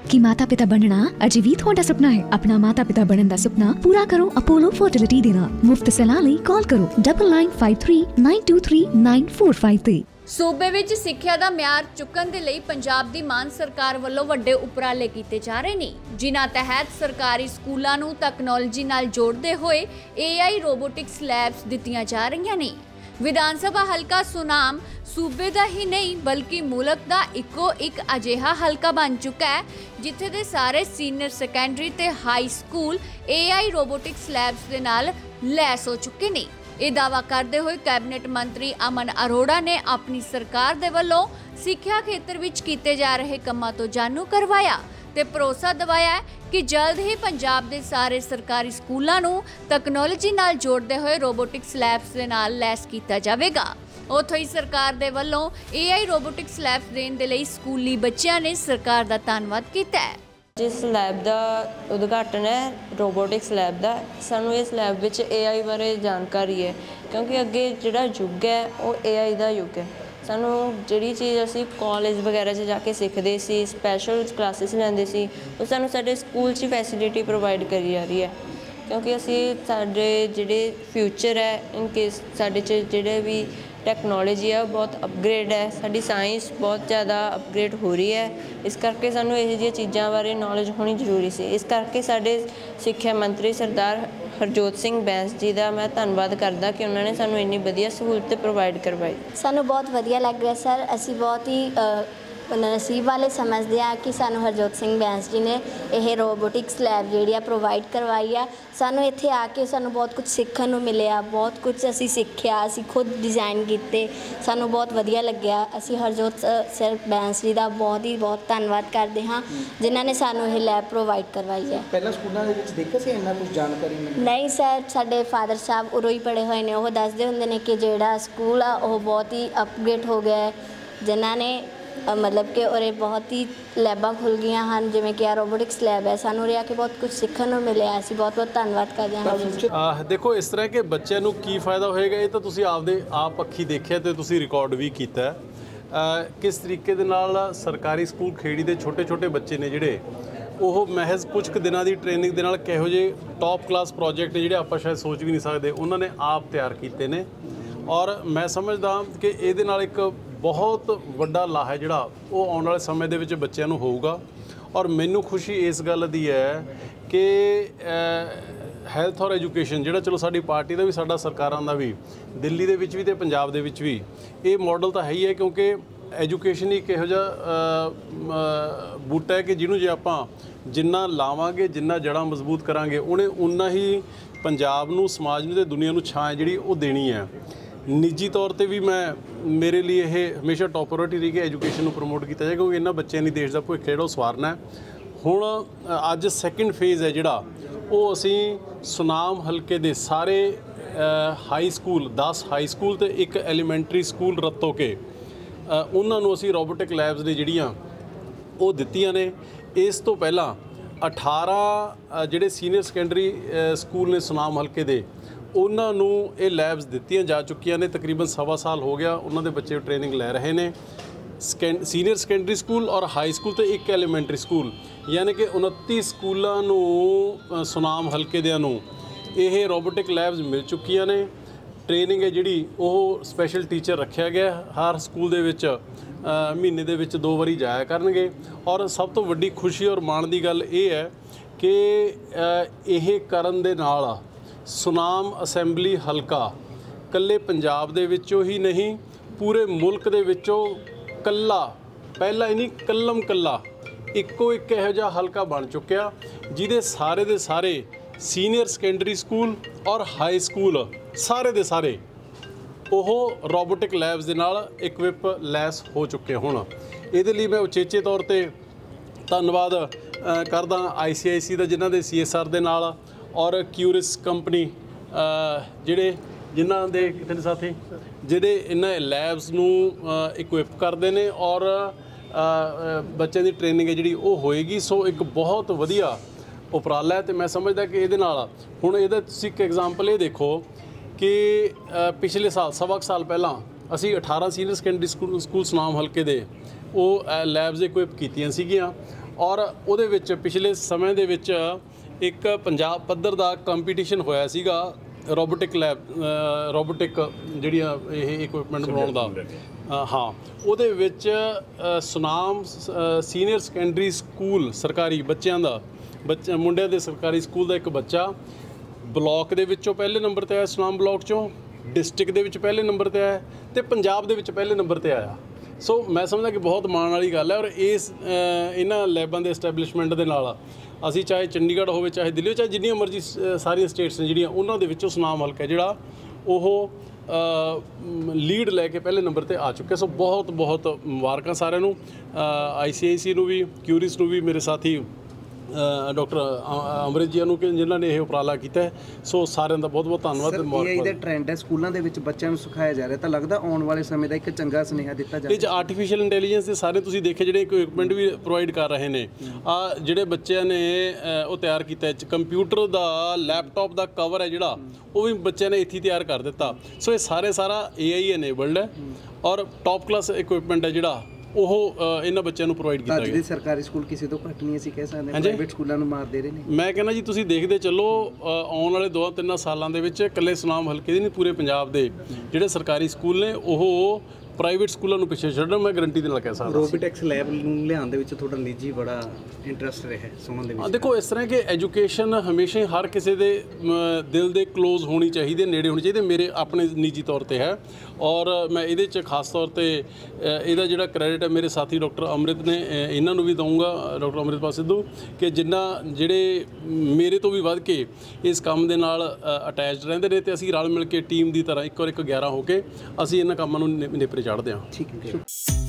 कि माता पिता बनना अजे भी थोड़ा सुपना है? अपना माता पिता बनने का सुपना पूरा करो अपोलो फर्टिलिटी दे नाल। मुफ्त सलाह लई कॉल करो 9953923945 सूबे विच सिੱਖਿਆ ਦਾ ਮਿਆਰ ਚੁੱਕਣ ਦੇ ਲਈ ਪੰਜਾਬ ਦੀ ਮਾਨ ਸਰਕਾਰ ਵੱਲੋਂ ਵੱਡੇ ਉਪਰਾਲੇ ਕੀਤੇ ਜਾ ਰਹੇ ਨੇ, ਜਿਨ੍ਹਾਂ ਤਹਿਤ ਸਰਕਾਰੀ ਸਕੂਲਾਂ ਨੂੰ ਤਕਨਾਲੋਜੀ ਨਾਲ ਜੋੜਦੇ ਹੋਏ AI ਰੋਬੋਟਿਕਸ ਲੈਬਸ ਦਿੱਤੀਆਂ ਜਾ ਰਹੀਆਂ ਨੇ। ਵਿਧਾਨ ਸਭਾ ਹਲਕਾ ਸੁਨਾਮ सूबे का ही नहीं बल्कि मुल्क का इको एक अजिहा हलका बन चुका है जिथे दे सारे सीनियर सैकेंडरी ते high school AI robotics labs दे नाल लैस हो चुके ने। ये दावा करते हुए कैबिनेट मंत्री अमन अरोड़ा ने अपनी सरकार दे वल्लों सिक्ख्या खेतर विच कीते जा रहे कामां तो जानू करवाया ते भरोसा दवाया कि जल्द ही पंजाब दे सारे सरकारी स्कूलों नूं तकनोलॉजी नाल जोड़ते हुए रोबोटिक्स लैब्स दे नाल लैस कीता जावेगा। उत्थों ही सरकार दे वल्लों AI रोबोटिक्स लैब्स देण दे लई स्कूली बच्चियां ने सरकार दा धन्नवाद कीता है। जिस लैब का उद्घाटन है रोबोटिक्स लैब का, सानू इस लैब विच AI बारे जानकारी है क्योंकि अगे जिहड़ा युग है वो AI का युग है। सानू जिहड़ी चीज़ असीं कॉलेज वगैरह च जाके सीखते सी, स्पैशल क्लासिस लैंदे सी, वो सानू साडे स्कूल च फैसिलिटी प्रोवाइड करी जा रही है क्योंकि असीं साडे जिहड़े फ्यूचर है इन केस साडे च जिहड़े भी टैक्नोलॉजी है बहुत अपग्रेड है, साडी साइंस बहुत ज़्यादा अपग्रेड हो रही है। इस करके सानू इहो जिहियां चीज़ां बारे नॉलेज होनी जरूरी सी। इस करके साडे सिक्ख्या मंत्री सरदार हरजोत सिंह बैंस जी का मैं धन्नवाद करदा कि उन्होंने सानू इन्नी वधिया सहूलत प्रोवाइड करवाई। सानू बहुत वधिया लग रहा सर, असी बहुत ही नसीब वाले समझते हैं कि सानू हरजोत सिंह बैंस जी ने यह रोबोटिक्स लैब जी प्रोवाइड करवाई है। सानू इत्थे आके सानू बहुत कुछ सीखने को मिले, बहुत कुछ असी सीखिया, असी खुद डिज़ाइन किए, सानू बहुत वधिया लग्या। असी हरजोत सर बैंस जी का बहुत ही बहुत धन्नवाद करते हाँ जिन्हों ने सानू यह लैब प्रोवाइड करवाई है। पहला स्कूलों के विच देखा सी इन्ना कुछ जानकारी नहीं सर, साडे फादर साहब उरों ही पढ़े हुए हैं, वो दसदे हुंदे ने कि जिहड़ा स्कूल आ वो बहुत ही अपग्रेड हो गया है, जिन्होंने मतलब कि और बहुत ही लैबां खुल गई हैं जिवें कि रोबोटिक्स लैब है। सानू उरे आके बहुत कुछ सीखने को मिले, असीं बहुत बहुत धन्नवाद करते हैं। देखो इस तरह के बच्चों को की फायदा होएगा ये तो तुसीं आपदे आप अखी देखिया ते तुसीं रिकॉर्ड भी कीता है किस तरीके दे नाल सरकारी स्कूल खेड़ी दे छोटे छोटे बच्चे ने जिहड़े ਉਹ महज कुछ दिनों की ट्रेनिंग के नाल किहो जे टॉप क्लास प्रोजेक्ट जिहड़े आपां शायद सोच भी नहीं सकते उन्होंने आप तैयार कीते ने और मैं समझदा कि इहदे नाल एक बहुत वड्डा लाह है जिहड़ा वो आने वाले समय दे विच बच्चों नूं होऊगा। और मैनूं खुशी इस गल दी है कि हैल्थ और एजुकेशन जिहड़ा चलो साडी पार्टी का भी साडा सरकारां दा भी दिल्ली दे विच भी ते पंजाब दे विच भी ये मॉडल तो है ही है क्योंकि एजुकेशन एक इहो जिहा बूटा है कि जिन्हों जे आपां जिन्ना लावांगे जिन्ना जड़ां मजबूत करांगे उन्हें उन्ना ही पंजाब नूं समाज नूं ते दुनिया नूं छां जिहड़ी वो देनी है। निजी तौर पर भी मैं मेरे लिए ये हमेशा टॉप प्रायोरिटी रही कि एजुकेशन को प्रमोट किया जाए क्योंकि इन्होंने बच्चों ने देश का भविख जो सवारना है। हुण अज सैकेंड फेज़ है जिहड़ा वो असी सुनाम हल्के दे सारे हाई स्कूल 10 हाई स्कूल तो एक एलीमेंटरी स्कूल रत्तो के उन्होंने असी रोबोटिक लैब्स ने जिहड़ियां वो दित्तियां ने। इस तो पहला 18 जिहड़े सीनियर सैकेंडरी स्कूल ने सुनाम हल्के दे उन्होंने ये लैब्स दित्तियां जा चुकियां ने। तकरीबन 1.25 साल हो गया उन्होंने बच्चे ट्रेनिंग लै रहे हैं। सीनियर सैकेंडरी स्कूल और हाई स्कूल तो एक एलीमेंटरी स्कूल यानी कि 29 स्कूलों सुनाम हल्के दियां नूं ये रोबोटिक लैब्स मिल चुकियां ने। ट्रेनिंग है जिहड़ी वो स्पैशल टीचर रखा गया हर स्कूल दे विच महीने दे विच 2 बारी जाया करनगे। और सब तो वड्डी खुशी और माण दी गल ये है कि यह करन दे नाल सुनाम असैंबली हल्का कल्ले पंजाब दे विचों ही नहीं पूरे मुल्क दे विचों कल्ला पहला ही नहीं कल्लम कल्ला इक्को एक इहो जिहा हल्का बन चुकिया जिहदे सारे दे सारे सीनियर सैकेंडरी स्कूल और हाई स्कूल सारे दे सारे ਉਹ रोबोटिक लैब्स ਦੇ ਨਾਲ ਇਕਵਿਪ ਲੈਸ ਹੋ ਚੁੱਕੇ ਹੁਣ। ਇਹਦੇ ਲਈ ਮੈਂ ਉਚੇਚੇ ਤੌਰ ਤੇ ਧੰਨਵਾਦ ਕਰਦਾ ICIC ਦਾ ਜਿਨ੍ਹਾਂ ਦੇ CSR ਦੇ ਨਾਲ और क्यूरिस कंपनी जिन्हां दे कितने साथी जिहड़े इन्हां लैब्स नूं इक्विप करते हैं और बच्चों की ट्रेनिंग है जिहड़ी वो होएगी। सो एक बहुत वधिया उपराला है तो मैं समझदा कि इहदे नाल हुण इहदा तुसीं एक एग्जाम्पल ये देखो कि पिछले साल 1.25 साल पहला असी 18 सीनियर सैकेंडरी स्कूल सुनाम हल्के दे वो लैब्स इक्विप कीतियां सीगियां ਔਰ ਉਹਦੇ ਵਿੱਚ ਪਿਛਲੇ ਸਮੇਂ ਦੇ ਵਿੱਚ ਇੱਕ ਪੰਜਾਬ ਪੱਧਰ ਦਾ ਕੰਪੀਟੀਸ਼ਨ ਹੋਇਆ ਸੀਗਾ ਰੋਬੋਟਿਕ ਜਿਹੜੀਆਂ ਇਹ ਇਕਵਿਪਮੈਂਟ ਬਣਾਉਣ ਦਾ ਹਾਂ, ਉਹਦੇ ਵਿੱਚ ਸੁਨਾਮ ਸੀਨੀਅਰ ਸੈਕੰਡਰੀ ਸਕੂਲ ਸਰਕਾਰੀ ਮੁੰਡਿਆਂ ਦੇ ਸਰਕਾਰੀ ਸਕੂਲ ਦਾ ਇੱਕ ਬੱਚਾ ਬਲਾਕ ਦੇ ਵਿੱਚੋਂ ਪਹਿਲੇ ਨੰਬਰ 'ਤੇ ਆਇਆ, ਸੁਨਾਮ ਬਲਾਕ 'ਚੋਂ ਡਿਸਟ੍ਰਿਕਟ ਦੇ ਵਿੱਚ ਪਹਿਲੇ ਨੰਬਰ 'ਤੇ ਆਇਆ ਅਤੇ ਪੰਜਾਬ ਦੇ ਵਿੱਚ ਪਹਿਲੇ ਨੰਬਰ 'ਤੇ ਆਇਆ। ਸੋ ਮੈਂ ਸਮਝਦਾ ਕਿ ਬਹੁਤ ਮਾਣ ਵਾਲੀ ਗੱਲ ਹੈ। ਔਰ ਇਹਨਾਂ ਲੈਬਾਂ ਦੇ ਐਸਟੈਬਲਿਸ਼ਮੈਂਟ ਦੇ ਨਾਲ ਅਸੀਂ ਚਾਹੇ ਚੰਡੀਗੜ੍ਹ ਹੋਵੇ, ਚਾਹੇ ਦਿੱਲੀ, ਚਾਹੇ ਜਿੰਨੀਆਂ ਮਰਜ਼ੀ ਸਾਰੀਆਂ ਸਟੇਟਸ ਨੇ ਜਿਹੜੀਆਂ, ਉਹਨਾਂ ਦੇ ਵਿੱਚੋਂ ਸੁਨਾਮ ਹਲਕਾ ਜਿਹੜਾ ਉਹ ਲੀਡ ਲੈ ਕੇ ਪਹਿਲੇ ਨੰਬਰ 'ਤੇ ਆ ਚੁੱਕੇ। ਸੋ ਬਹੁਤ ਬਹੁਤ ਮੁਬਾਰਕਾਂ ਸਾਰਿਆਂ ਨੂੰ, ICIC ਨੂੰ ਵੀ, ਕਿਊਰਿਸ ਨੂੰ ਵੀ, ਮੇਰੇ ਸਾਥੀ ਡਾਕਟਰ ਅੰਮ੍ਰਿਤ ਜੀ ਨੂੰ, ਜਿਨ੍ਹਾਂ ਨੇ ਇਹ ਉਪਰਾਲਾ ਕੀਤਾ ਹੈ। ਸੋ ਸਾਰਿਆਂ ਦਾ ਬਹੁਤ ਬਹੁਤ ਧੰਨਵਾਦ। AI ਦਾ ਟ੍ਰੈਂਡ ਹੈ ਸਕੂਲਾਂ ਦੇ ਵਿੱਚ ਬੱਚਿਆਂ ਨੂੰ ਸਿਖਾਇਆ ਜਾ ਰਿਹਾ, ਤਾਂ ਲੱਗਦਾ ਆਉਣ ਵਾਲੇ ਸਮੇਂ ਦਾ ਇੱਕ ਚੰਗਾ ਸੁਨੇਹਾ ਦਿੱਤਾ ਜਾਵੇ। ਇਹ 'ਚ ਆਰਟੀਫਿਸ਼ੀਅਲ ਇੰਟੈਲੀਜੈਂਸ ਦੇ ਸਾਰੇ ਤੁਸੀਂ ਦੇਖੇ ਜਿਹੜੇ ਇਕਵਿਪਮੈਂਟ ਵੀ ਪ੍ਰੋਵਾਈਡ ਕਰ ਰਹੇ ਨੇ, ਜਿਹੜੇ ਬੱਚਿਆਂ ਨੇ ਉਹ ਤਿਆਰ ਕੀਤਾ, ਕੰਪਿਊਟਰ ਦਾ ਲੈਪਟਾਪ ਦਾ ਕਵਰ ਹੈ ਜਿਹੜਾ, ਉਹ ਵੀ ਬੱਚਿਆਂ ਨੇ ਇੱਥੇ ਤਿਆਰ ਕਰ ਦਿੱਤਾ। ਸੋ ਇਹ ਸਾਰਾ AI ਇਨੇਬਲਡ ਹੈ ਔਰ ਟੌਪ ਕਲਾਸ ਇਕਵਿਪਮੈਂਟ ਹੈ ਜਿਹੜਾ ਉਹ ਇਹਨਾਂ ਬੱਚਿਆਂ ਨੂੰ ਪ੍ਰੋਵਾਈਡ ਕੀਤਾ ਗਿਆ। ਅੱਜ ਦੇ ਸਰਕਾਰੀ ਸਕੂਲ ਕਿਸੇ ਤੋਂ ਘੱਟ ਨਹੀਂ ਅਸੀਂ ਕਹਿ ਸਕਦੇ, ਪ੍ਰਾਈਵੇਟ ਸਕੂਲਾਂ ਨੂੰ ਮਾਰ ਦੇ ਰਹੇ ਨੇ। ਮੈਂ ਕਹਿੰਦਾ ਜੀ ਤੁਸੀਂ ਦੇਖਦੇ ਚੱਲੋ, ਆਉਣ ਵਾਲੇ 2-3 ਸਾਲਾਂ ਦੇ ਵਿੱਚ ਇਕੱਲੇ ਸੁਨਾਮ ਹਲਕੇ ਦੇ ਨਹੀਂ, ਪੂਰੇ ਪੰਜਾਬ ਦੇ ਜਿਹੜੇ ਸਰਕਾਰੀ ਸਕੂਲ ਨੇ ਉਹ ਪ੍ਰਾਈਵੇਟ ਸਕੂਲਾਂ ਨੂੰ ਪਿੱਛੇ ਛੱਡਣ, ਮੈਂ ਗਾਰੰਟੀ ਦੇ ਨਾਲ ਕਹਿ ਸਕਦਾ। ਰੋਬੋਟਿਕਸ ਲੈਬ ਨੂੰ ਲਿਆਉਣ ਦੇ ਵਿੱਚ ਤੁਹਾਡਾ ਨਿੱਜੀ ਬੜਾ ਇੰਟਰਸਟ ਰਿਹਾ ਸੁਣਨ ਦੇ ਵਿੱਚ। ਦੇਖੋ, ਇਸ ਤਰ੍ਹਾਂ ਕਿ ਐਜੂਕੇਸ਼ਨ ਹਮੇਸ਼ਾ ਹਰ ਕਿਸੇ ਦੇ ਦਿਲ ਦੇ ਕਲੋਜ਼ ਹੋਣੀ ਚਾਹੀਦੀ, ਨੇੜੇ ਹੋਣੀ ਚਾਹੀਦੀ, ਮੇਰੇ ਆਪਣੇ ਨਿੱਜੀ ਤੌਰ 'ਤੇ ਹੈ। ਔਰ ਮੈਂ ਇਹਦੇ 'ਚ ਖਾਸ ਤੌਰ 'ਤੇ ਇਹਦਾ ਜਿਹੜਾ ਕ੍ਰੈਡਿਟ ਹੈ ਮੇਰੇ ਸਾਥੀ ਡਾਕਟਰ ਅੰਮ੍ਰਿਤ ਨੇ, ਇਹਨਾਂ ਨੂੰ ਵੀ ਦਊਂਗਾ, ਡਾਕਟਰ ਅੰਮ੍ਰਿਤਪਾਲ ਸਿੱਧੂ, ਕਿ ਜਿਹੜੇ ਮੇਰੇ ਤੋਂ ਵੀ ਵੱਧ ਕੇ ਇਸ ਕੰਮ ਦੇ ਨਾਲ ਅਟੈਚਡ ਰਹਿੰਦੇ ਨੇ, ਅਤੇ ਅਸੀਂ ਰਲ ਮਿਲ ਕੇ ਟੀਮ ਦੀ ਤਰ੍ਹਾਂ ਇੱਕ 11 ਹੋ ਕੇ ਅਸੀਂ ਇਹਨਾਂ ਕੰਮਾਂ ਨੂੰ ਨੇਪਰੇ ਚਾੜ੍ਹਦੇ ਹਾਂ। ਠੀਕ ਹੈ।